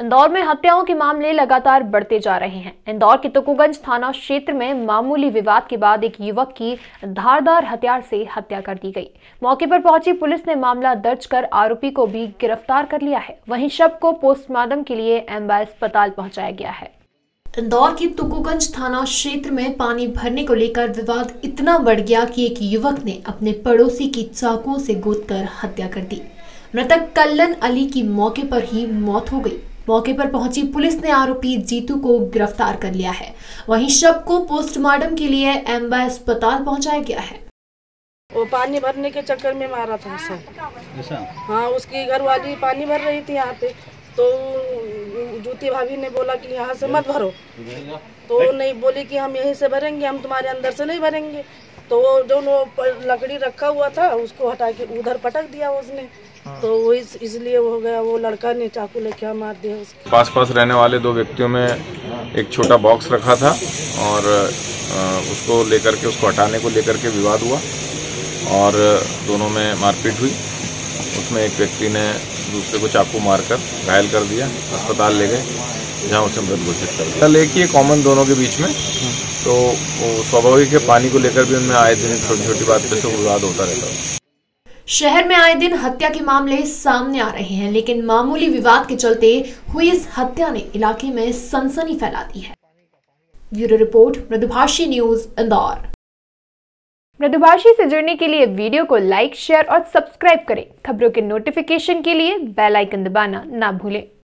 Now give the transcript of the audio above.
इंदौर में हत्याओं के मामले लगातार बढ़ते जा रहे हैं। इंदौर के तुकोगंज थाना क्षेत्र में मामूली विवाद के बाद एक युवक की धारदार हथियार से हत्या कर दी गई। मौके पर पहुंची पुलिस ने मामला दर्ज कर आरोपी को भी गिरफ्तार कर लिया है। वहीं शव को पोस्टमार्टम के लिए एम्बा अस्पताल पहुंचाया गया है। इंदौर के तुकोगंज थाना क्षेत्र में पानी भरने को लेकर विवाद इतना बढ़ गया कि एक युवक ने अपने पड़ोसी की चाकुओं से गोदकर हत्या कर दी। मृतक कल्लन अली की मौके पर ही मौत हो गई। मौके पर पहुंची पुलिस ने आरोपी जीतू को गिरफ्तार कर लिया है। वहीं शव को पोस्टमार्टम के लिए एम्बा अस्पताल पहुंचाया गया है। वो पानी भरने के चक्कर में मारा था सर। हाँ, उसकी घरवाली पानी भर रही थी यहाँ पे, तो जूती भाभी ने बोला कि यहाँ से मत भरो, तो नहीं, बोली कि हम यहीं से भरेंगे, हम तुम्हारे अंदर से नहीं भरेंगे। तो वो जो लकड़ी रखा हुआ था उसको हटा के उधर पटक दिया उसने, तो वो इसलिए हो गया। वो लड़का ने चाकू लेके मार दिया उसके। पास रहने वाले दो व्यक्तियों में एक छोटा बॉक्स रखा था और उसको लेकर के, उसको हटाने को लेकर के विवाद हुआ और दोनों में मारपीट हुई। उसमें एक व्यक्ति ने दूसरे को चाकू मारकर घायल कर दिया, अस्पताल ले गए, जहां उसे मृत घोषित कर दिया। लेकिन कॉमन दोनों के बीच में, तो स्वाभाविक है, पानी को लेकर भी उनमें आए दिन छोटी छोटी बात पे से विवाद होता रहता है। शहर में आए दिन हत्या के मामले सामने आ रहे हैं, लेकिन मामूली विवाद के चलते हुई इस हत्या ने इलाके में सनसनी फैला दी है। Bureau report, Mridubhashi news, Indore. Mridubhashi से जुड़ने के लिए वीडियो को लाइक, शेयर और सब्सक्राइब करें। खबरों के नोटिफिकेशन के लिए बेल आइकन दबाना ना भूलें।